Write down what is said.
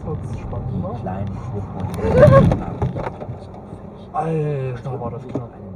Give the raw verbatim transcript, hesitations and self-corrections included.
wird's spannend. Die kleinen Schwuppungen. Alter, war das knapp.